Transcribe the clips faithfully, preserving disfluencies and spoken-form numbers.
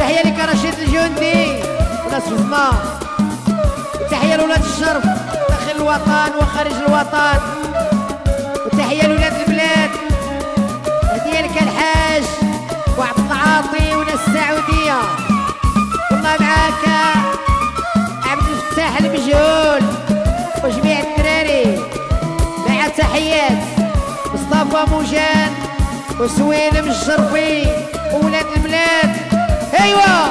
تحية لك رشيد الجندي وناس فزما، وتحية لولاد الشرف داخل الوطن وخارج الوطن، وتحية لولاد البلاد. هدية لك الحاج وعبد العاطي وناس السعودية، والله معاك عبد الفتاح المجهول وجميع الدراري. مع تحيات مصطفى موجان وسويلم الشرفي وولاد البلاد. ايوا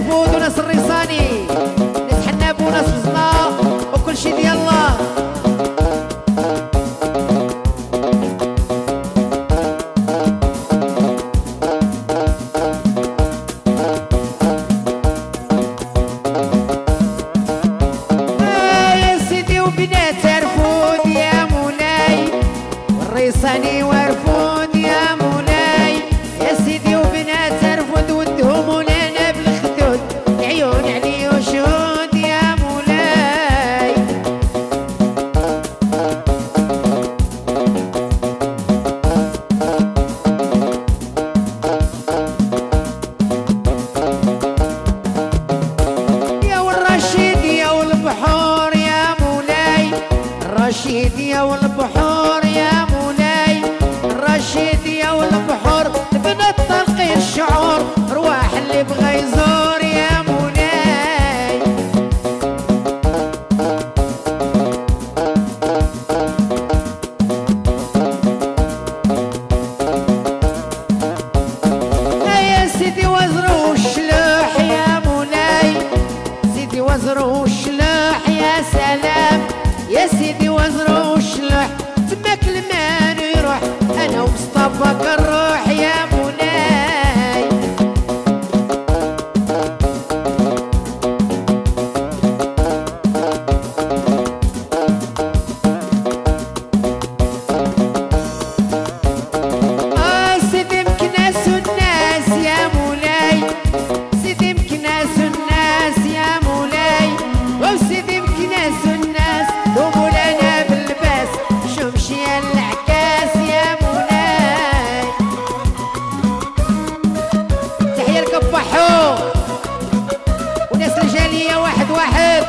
ترفود وناس الريصاني، ناس حناب وناس الزنا وكل شي ديال الله. الريصاني ورفود يا مولاي، يا سيدي وبنات رفود ودهم ولنا بالخدود، عيون علي وشهود يا مولاي. يا والرشيد يا والبحور يا مولاي، الرشيد يا والبحور يا مولاي، الرشيد يا والبحور بنت طلقي الشعور، رواح اللي بغى يزور يا مولاي. يا سيدي وزرو الشلوح يا مولاي، سيدي وزرو الشلوح يا سلام، يا سيدي وزرو الشلوح تماك المان يروح، انا ومصطفى كنروح يا مولاي. اه سيدي مكناس الناس يا مولاي، سيدي مكناس الناس يا مولاي، وسيدي مكناس الناس دوبوا لنا باللباس، شمشي العكاس يا مولاي. تحية لكبحو وناس الجالية واحد واحد.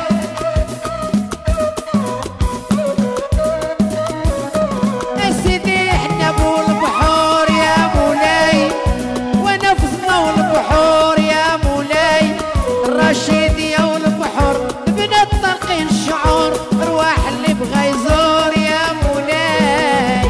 سيدي احنا بو البحور يا مولاي، ونفسنا والبحور يا مولاي، الرشيد يا والبحور بنت طلقين الشعور، رواح اللي بغى يزور يا مولاي.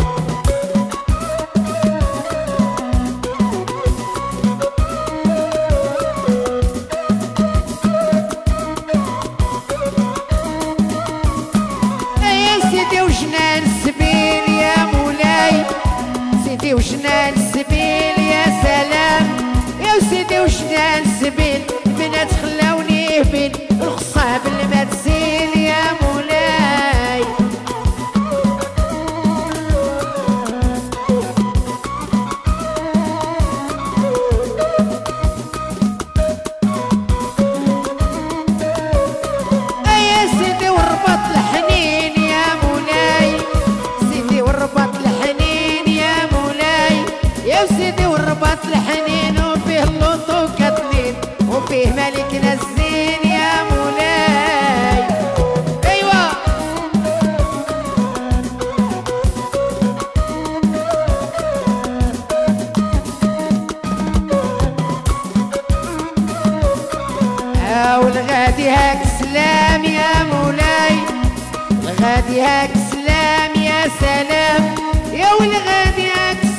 يا سيدي وجنان السبيل يا مولاي، سيدي وجنان السبيل يا سلام، يا سيدي وجنان السبيل البنات خلاوني هبيل، الخصاب اللي ما تزيل يا مولاي. يا سيدي والرباط الحنين يا مولاي، سيدي والرباط الحنين يا مولاي، يا سيدي والرباط الحنين وفيه اللوط وكتلين وفيه ملكنا الزين يا مولاي. ايوا والغادي هاك سلام يا مولاي، الغادي هاك سلام يا سلام، يا والغادي هاك